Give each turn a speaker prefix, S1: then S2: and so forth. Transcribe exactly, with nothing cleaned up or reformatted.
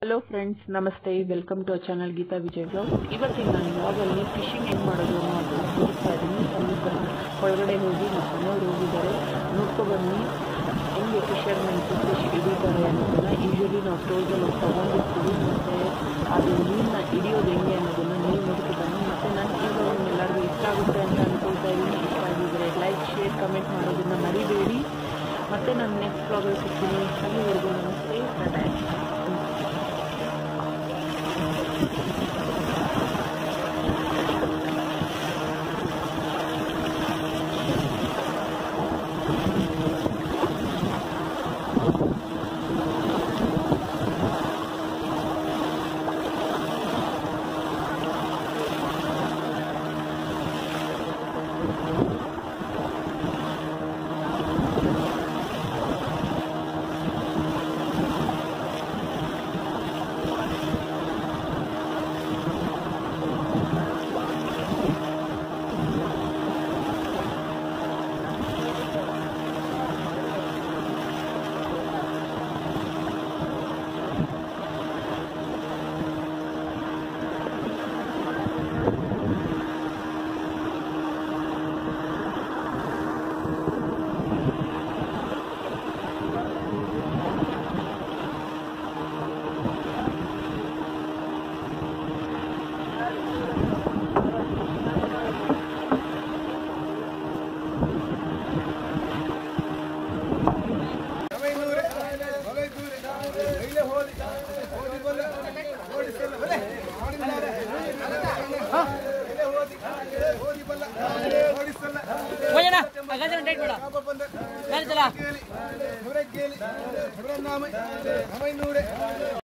S1: Hello friends, namaste, welcome to our channel Geeta Vijay Vlogs. ಇವತ್ತಿನ ನಾನು ವ್ಲಾಗಲ್ಲಿ fishing ಹೆಂಗೆ ಮಾಡೋದು ಅನ್ನೋದು ತೋರಿಸ್ತಾ ಇದ್ದೀನಿ. ಸಮುದ್ರ ಒಳಗಡೆ ಹೋಗಿ ನಮ್ಮ ಮನೆಯವರು ಹೋಗಿದ್ದಾರೆ, ನೋಡ್ಕೊಬನ್ನಿ ಹೆಂಗೆ ಫಿಶರ್ಮೆನ್ ಫಿಶ್ ಹಿಡಿತಾರೆ ಅನ್ನೋದನ್ನು. ಯೂಶ್ವಲಿ ನಾವು ಸ್ಟೋರ್ಸಲ್ಲಿ ಹೋಗಿ ತೊಗೊಂಡಿರ್ತೀವಿ, ಮತ್ತು ಅದು ಮೀನನ್ನ ಹಿಡಿಯೋದು ಹೆಂಗೆ ಅನ್ನೋದನ್ನು ನೀವು ನೋಡ್ಕೊಬನ್ನಿ. ಮತ್ತು ನನ್ನ ಈ ವ್ಲಾಗ್ ಎಲ್ಲರಿಗೂ ಇಷ್ಟ ಆಗುತ್ತೆ ಅಂತ ಅಂದ್ಕೊಳ್ತಾ ಇದ್ದೀನಿ. ಇಷ್ಟ ಆಗಿದ್ದರೆ ಲೈಕ್, ಶೇರ್, ಕಮೆಂಟ್ ಮಾಡೋದನ್ನು ಮರಿಬೇಡಿ. ಮತ್ತು ನಾನು ನೆಕ್ಸ್ಟ್ ವ್ಲಾಗಲ್ಲಿ ಸಿಗ್ತೀನಿ. ಅಲ್ಲಿವರೆಗೂ ನಮಸ್ತೆ, ಟಾಟಾ.
S2: चला